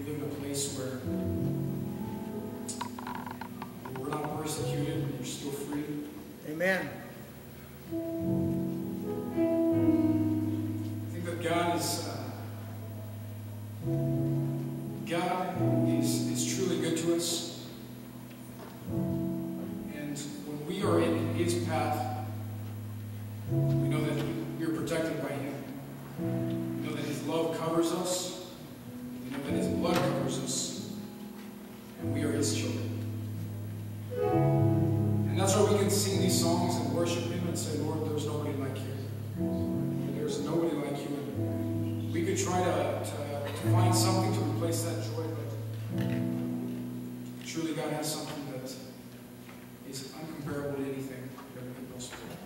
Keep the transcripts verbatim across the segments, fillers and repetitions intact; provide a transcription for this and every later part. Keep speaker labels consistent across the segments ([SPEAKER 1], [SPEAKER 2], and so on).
[SPEAKER 1] live in a place where we're not persecuted and you're still free.
[SPEAKER 2] Amen.
[SPEAKER 1] I think that God is uh, God is, is truly good to us. And when we are in His path, we know that we are protected by Him. We know that His love covers us. We know that His blood covers us. And we are His children. And that's why we can sing these songs and worship Him and say, Lord, there's nobody like you. There's nobody like you. And we could try to, to, to find something to replace that joy, but truly God has something that is uncomparable to anything that we can boast for.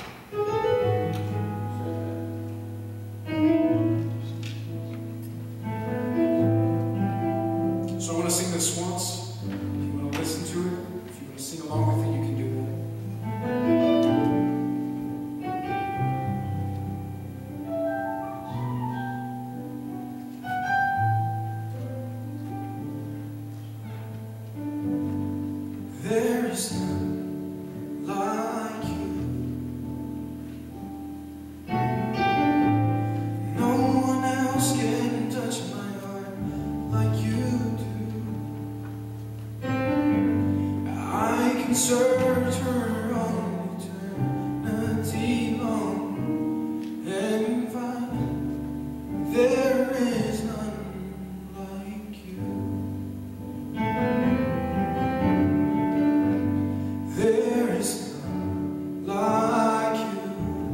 [SPEAKER 1] So I want to sing this once. If you want to listen to it, if you want to sing along with it, you can do that. There is none like you. No one else can touch my heart like you do. I can search for all eternity long and find there is none like you. There is none like you.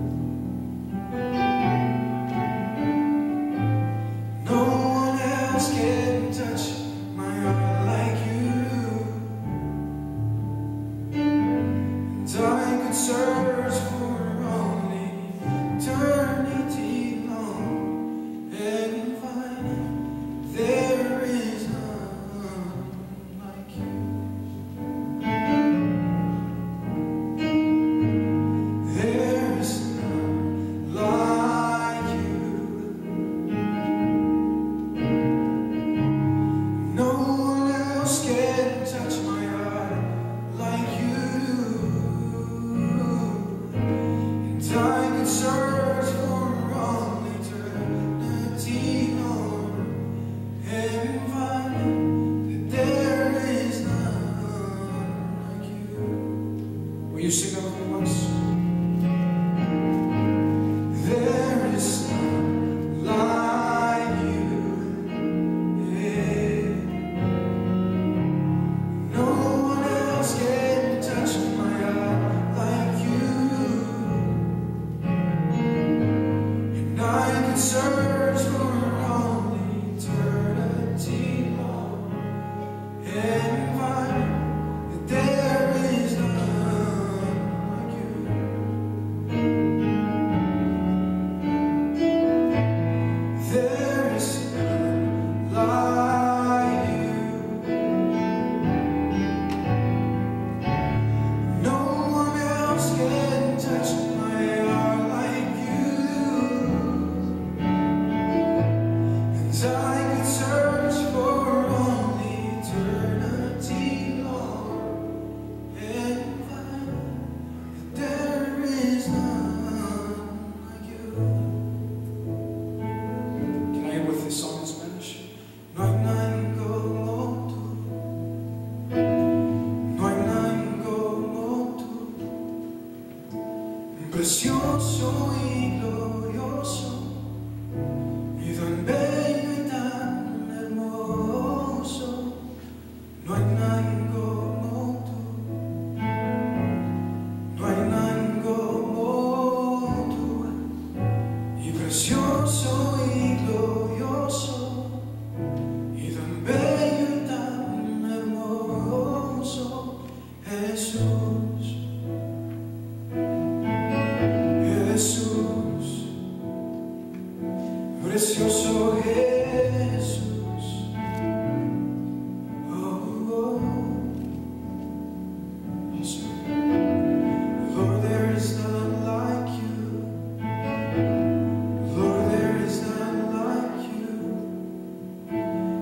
[SPEAKER 1] No one else can touch my heart like you.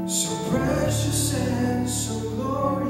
[SPEAKER 1] So precious and so glorious.